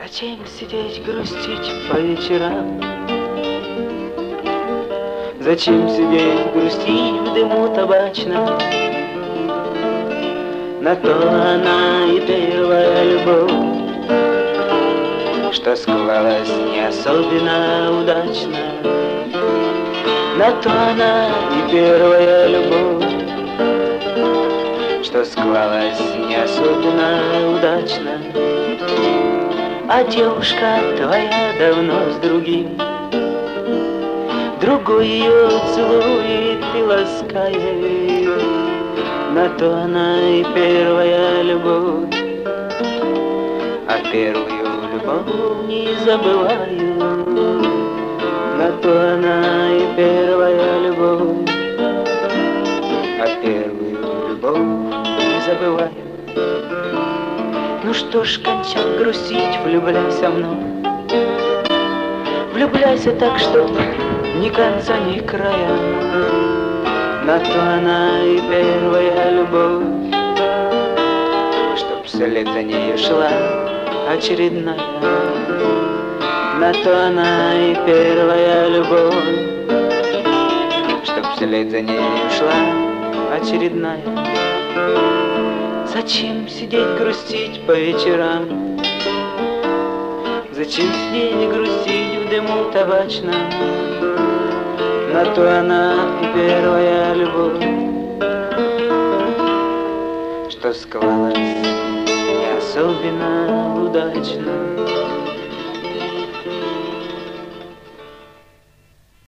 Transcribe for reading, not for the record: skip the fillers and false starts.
Зачем сидеть грустить по вечерам? Зачем сидеть грустить в дыму табачном? На то она и первая любовь, что склалась не особенно удачно. На то она и первая любовь, что склалась не особенно удачно. А девушка твоя давно с другим, другой ее целует и ласкает. На то она и первая любовь, а первую любовь не забываю. На то она и первая любовь, а первую любовь не забываю. Ну что ж, кончай грустить, влюбляйся мной. Влюбляйся так, чтоб ни конца, ни края. На то она и первая любовь, чтоб вслед за ней шла очередная. На то она и первая любовь, чтоб вслед за ней шла очередная. Зачем сидеть грустить по вечерам? Зачем сидеть грустить в дыму табачном? На то она и первая любовь, что склалась не особенно удачно.